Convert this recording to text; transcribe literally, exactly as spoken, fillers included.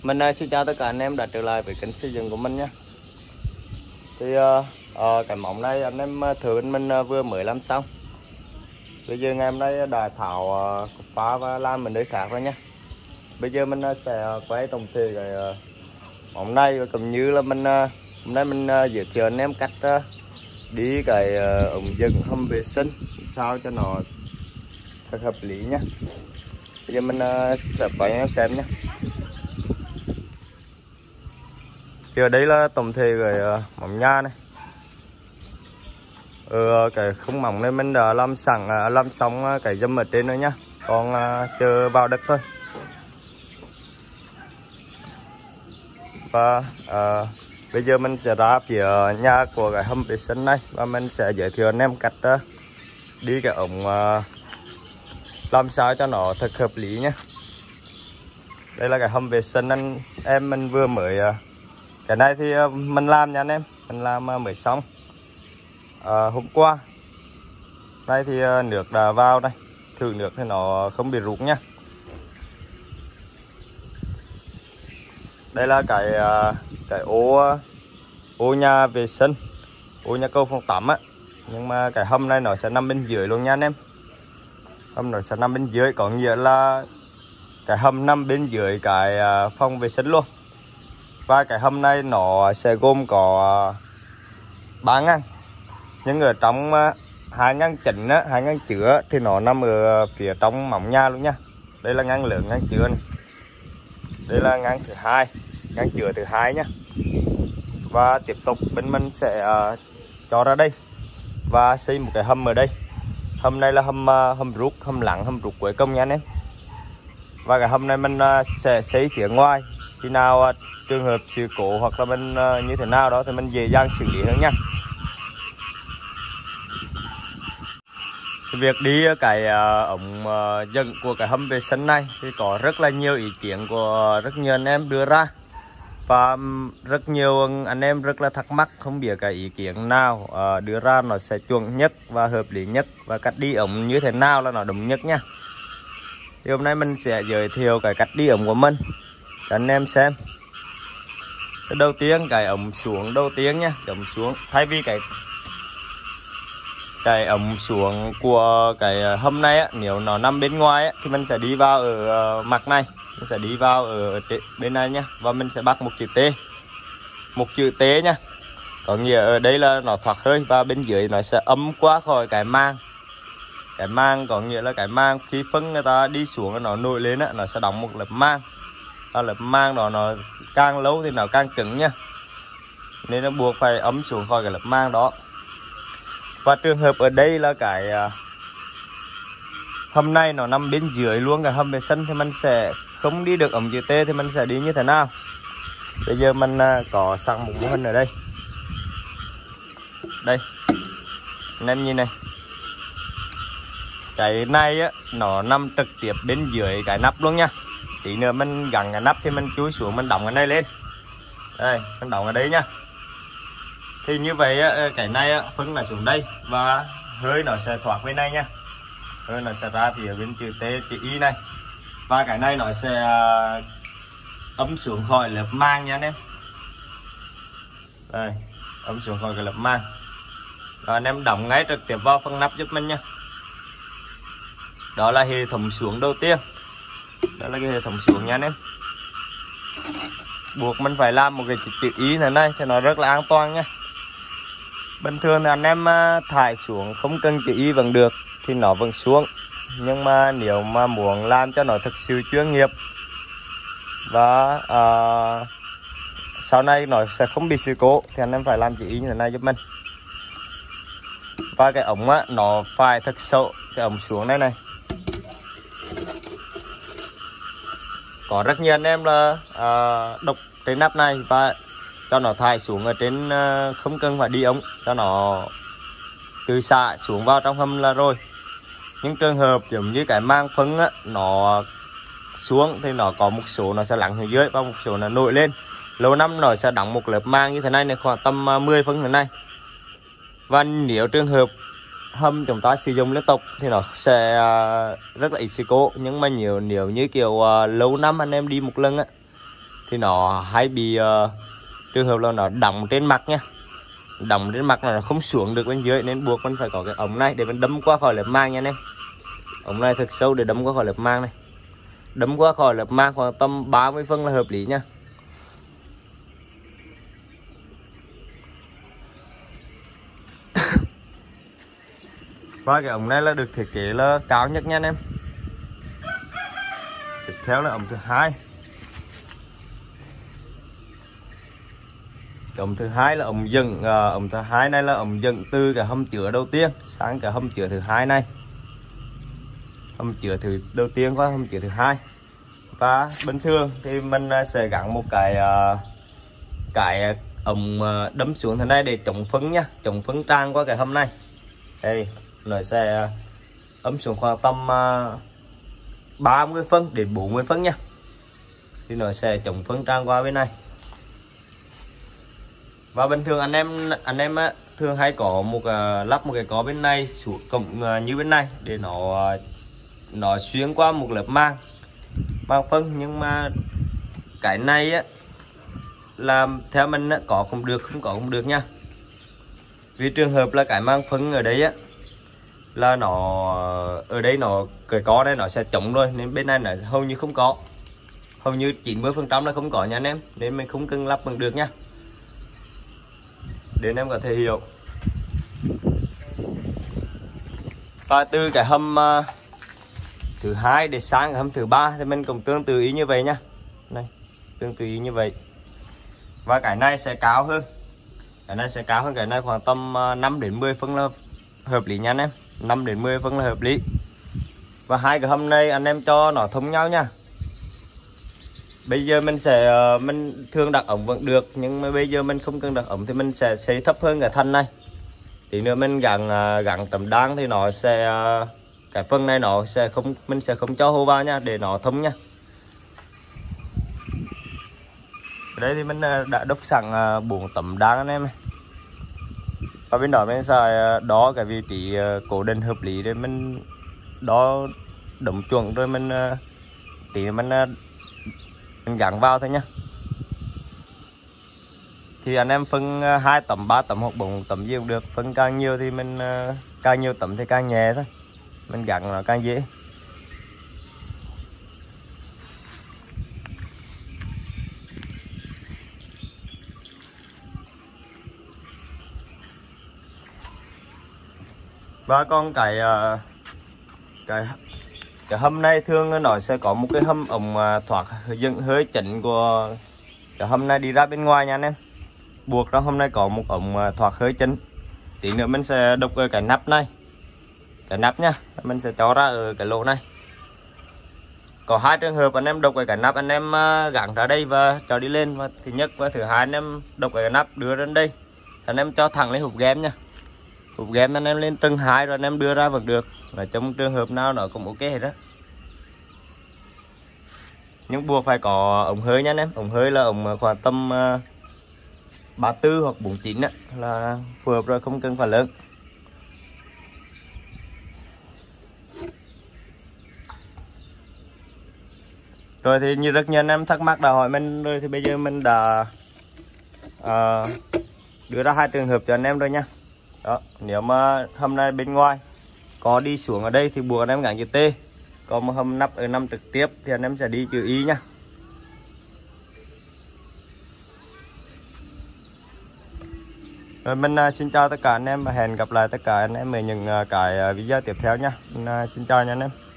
Mình uh, xin chào tất cả anh em đã trở lại với kênh xây dựng của mình nhé. Thì uh, uh, cái móng này anh em uh, thử mình uh, vừa mới làm xong. Bây giờ ngày hôm nay đã tháo uh, phá và làm ở nơi khác rồi nhé. Bây giờ mình uh, sẽ uh, quay tổng thể cái uh, móng này, và cũng như là mình uh, hôm nay mình uh, giới thiệu anh em cách uh, đi cái uh, ống dẫn hầm vệ sinh sao cho nó thật hợp lý nhé. Bây giờ mình uh, sẽ quay em xem nhé. Thì ở đây là tổng thể cái uh, móng nha này. Ở cái khung móng này mình đã làm sẵn uh, làm xong uh, cái dâm ở trên nữa nhá. Còn uh, chờ vào đất thôi. Và uh, bây giờ mình sẽ ra phía nhà của cái hầm vệ sinh này và mình sẽ giới thiệu anh em cách uh, đi cái ống uh, làm sao cho nó thật hợp lý nhé. Đây là cái hầm vệ sinh anh em mình vừa mới uh, cái này thì uh, mình làm nha anh em, mình làm uh, mới xong uh, hôm qua. Đây thì uh, nước đã vào đây, thử nước thì nó không bị rút nhá. Đây là cái uh, cái ô ô nhà vệ sinh, ô nhà cầu phòng tắm á, nhưng mà cái hầm này nó sẽ nằm bên dưới luôn nha anh em. Hầm nó sẽ nằm bên dưới, có nghĩa là cái hầm nằm bên dưới cái uh, phòng vệ sinh luôn. Và cái hầm này nó sẽ gồm có ba ngăn, nhưng ở trong hai ngăn chính á, hai ngăn chứa thì nó nằm ở phía trong móng nhà luôn nha. Đây là ngăn lớn, ngăn chứa này. Đây là ngăn thứ hai, ngăn chứa thứ hai nhá. Và tiếp tục bên mình sẽ uh, cho ra đây và xây một cái hầm ở đây. Hầm này là hầm uh, hầm rút, hầm lặng, hầm rút cuối công nha anh em. Và cái hầm này mình uh, sẽ xây phía ngoài. Khi nào uh, trường hợp sự cố hoặc là mình uh, như thế nào đó thì mình dễ dàng xử lý hơn nha. Việc đi cái uh, ống uh, dẫn của cái hầm vệ sinh này thì có rất là nhiều ý kiến của rất nhiều anh em đưa ra, và rất nhiều anh em rất là thắc mắc không biết cái ý kiến nào uh, đưa ra nó sẽ chuẩn nhất và hợp lý nhất, và cách đi ống như thế nào là nó đúng nhất nha. Thì hôm nay mình sẽ giới thiệu cái cách đi ống của mình cho anh em xem. Cái đầu tiên cái ống xuống đầu tiên nha, cái ống xuống thay vì cái cái ống xuống của cái hầm này á, nếu nó nằm bên ngoài á, thì mình sẽ đi vào ở uh, mặt này, mình sẽ đi vào ở bên này nhá, và mình sẽ bắt một chữ T, một chữ T nha, có nghĩa ở đây là nó thoát hơi, và bên dưới nó sẽ ấm qua khỏi cái mang. Cái mang có nghĩa là cái mang khi phân người ta đi xuống nó nổi lên á, nó sẽ đóng một lớp mang. Và lớp mang đó nó càng lâu thì nó càng cứng nha, nên nó buộc phải ấm xuống khỏi cái lớp mang đó. Và trường hợp ở đây là cái uh, hầm này nó nằm bên dưới luôn cái hầm vệ sinh, thì mình sẽ không đi được ống chữ T, thì mình sẽ đi như thế nào. Bây giờ mình uh, có sẵn một mô hình ở đây. Đây anh em nhìn này, cái này á, nó nằm trực tiếp bên dưới cái nắp luôn nha. Tí nữa mình gắn cái nắp thì mình chui xuống, mình đóng cái này lên. Đây, mình đóng ở đây nha. Thì như vậy á, cái này á, phân là xuống đây và hơi nó sẽ thoát bên này nha. Hơi nó sẽ ra phía bên chữ T, chữ Y này. Và cái này nó sẽ ấm xuống khỏi lớp mang nha anh em. Đây, ấm xuống khỏi cái lớp mang. Rồi anh em đóng ngay trực tiếp vào phần nắp giúp mình nha. Đó là hệ thống xuống đầu tiên. Đó là cái hệ thống xuống nha anh em. Buộc mình phải làm một cái chữ Y này này cho nó rất là an toàn nha. Bình thường thì anh em thải xuống không cần chữ Y vẫn được thì nó vẫn xuống. Nhưng mà nếu mà muốn làm cho nó thực sự chuyên nghiệp và uh, sau này nó sẽ không bị sự cố thì anh em phải làm chữ Y như thế này giúp mình. Và cái ống á, nó phải thật sâu, cái ống xuống đây này. Có rất nhiều anh em là uh, đục trên nắp này và cho nó thải xuống ở trên, uh, không cần phải đi ống, cho nó từ xạ xuống vào trong hầm là rồi. Những trường hợp giống như cái mang phân á, nó xuống thì nó có một số nó sẽ lắng xuống dưới và một số nó nổi lên. Lâu năm nó sẽ đóng một lớp mang như thế này này, khoảng tầm uh, mười phân thế này. Và nếu trường hợp hầm chúng ta sử dụng liên tục thì nó sẽ uh, rất là ít sự cố. Nhưng mà nhiều nếu như kiểu uh, lâu năm anh em đi một lần á, thì nó hay bị uh, trường hợp là nó đóng trên mặt nha, đóng trên mặt là nó không xuống được bên dưới, nên buộc mình phải có cái ống này để mình đâm qua khỏi lớp màng nha anh em. Ống này thật sâu để đâm qua khỏi lớp màng này, đâm qua khỏi lớp màng khoảng tầm ba mươi phân là hợp lý nha. Và cái ống này là được thiết kế là cao nhất nha anh em. Tiếp theo là ống thứ hai. Ống thứ hai là ống dẫn, uh, ống thứ hai này là ống dẫn từ cái hầm chứa đầu tiên sang cái hầm chứa thứ hai này, hầm chứa thứ đầu tiên qua hầm chứa thứ hai. Và bình thường thì mình sẽ gắn một cái uh, cái ống uh, đâm xuống thế này để chống phân nha, chống phân tràn qua cái hầm này. Đây nó sẽ ấm xuống khoảng tầm uh, ba mươi phân đến bốn mươi phân nha, thì nó sẽ chống phân tràn qua bên này. Và bình thường anh em anh em á, thường hay có một uh, lắp một cái có bên này xuống cộng uh, như bên này để nó uh, nó xuyên qua một lớp màng màng phân, nhưng mà cái này á làm theo mình á, có cũng được không có cũng được nha. Vì trường hợp là cái màng phân ở đây á là nó ở đây nó cái có đây nó sẽ trống rồi, nên bên này là hầu như không có, hầu như chín mươi phần trăm là không có nha anh em, nên mình không cần lắp bằng được nha, để anh em có thể hiểu. Và từ cái hầm uh, thứ hai để sang cái hầm thứ ba thì mình cũng tương tự ý như vậy nha, này tương tự ý như vậy. Và cái này sẽ cao hơn, cái này sẽ cao hơn cái này khoảng tầm uh, năm đến mười phân là hợp lý nha anh em, năm đến mười phân là hợp lý. Và hai cái hầm này anh em cho nó thông nhau nha. Bây giờ mình sẽ mình thường đặt ống vẫn được, nhưng mà bây giờ mình không cần đặt ống thì mình sẽ xây thấp hơn cái thân này. Tí nữa mình gắn gắn tấm đan thì nó sẽ cái phần này nó sẽ không, mình sẽ không cho hô vào nha, để nó thông nha. Ở đây thì mình đã đúc sẵn bốn tấm đan anh em. Và bên đó mình sẽ đo cái vị trí cố định hợp lý để mình đo đúng chuẩn, rồi mình tí mình mình gắn vào thôi nhá. Thì anh em phân hai tấm, ba tấm hoặc bốn tấm gì cũng được, phân càng nhiều thì mình càng nhiều tấm thì càng nhẹ thôi, mình gắn nó càng dễ. Và còn cái cái cái hầm này thường nó sẽ có một cái hầm ống thoát dẫn hơi chỉnh của cái hầm này đi ra bên ngoài nha anh em. Buộc trong hầm này có một ống thoát hơi chỉnh. Tí nữa mình sẽ đục ở cái nắp này, cái nắp nha, mình sẽ cho ra ở cái lỗ này. Có hai trường hợp anh em đục ở cái nắp, anh em gắn ra đây và cho đi lên, và thứ nhất và thứ hai anh em đục ở cái nắp đưa lên đây, anh em cho thẳng lên hộp game nha. Hộp game anh em lên tầng hai rồi anh em đưa ra vẫn được, là trong trường hợp nào nó cũng ok hết đó. Nhưng buộc phải có ống hơi nha anh em, ống hơi là ống khoảng tầm uh, ba mươi tư hoặc bốn mươi chín đó, là phù hợp rồi, không cần phải lớn. Rồi thì như rất nhiều anh em thắc mắc đã hỏi mình rồi, thì bây giờ mình đã uh, đưa ra hai trường hợp cho anh em rồi nha. Đó, nếu mà hầm này bên ngoài có đi xuống ở đây thì buộc anh em gắn chữ T, còn một hầm nắp ở nằm trực tiếp thì anh em sẽ đi chữ Y nha. Rồi mình uh, xin chào tất cả anh em và hẹn gặp lại tất cả anh em ở những uh, cái uh, video tiếp theo nha. Mình, uh, xin chào nha anh em.